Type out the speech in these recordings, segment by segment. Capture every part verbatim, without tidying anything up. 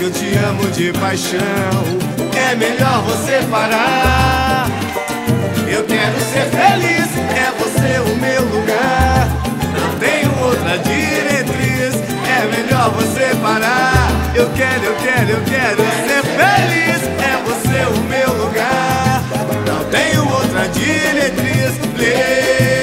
eu te amo de paixão. É melhor você parar. Eu quero ser feliz, é você o meu lugar. Não tenho outra diretriz, é melhor você parar. Eu quero, eu quero, eu quero ser feliz, é você o meu lugar. Não tenho outra diretriz. Lê.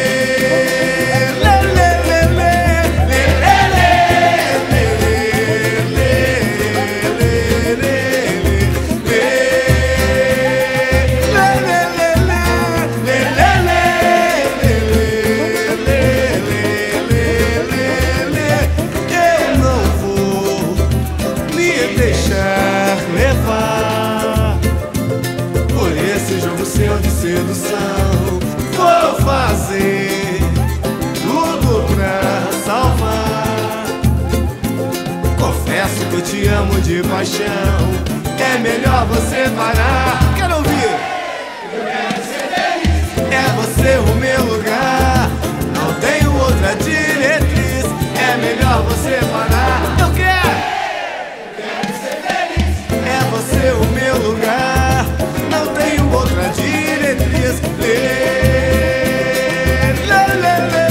Deixar levar por esse jogo seu de sedução. Vou fazer tudo pra salvar. Confesso que eu te amo de paixão. É melhor você parar. Quero ouvir. Eu quero ser feliz, é você o meu lugar. Não tenho outra diretriz, é melhor você parar. Eu quero. Você o meu lugar, não tenho outra diretriz. Lê, lê, lê, lê.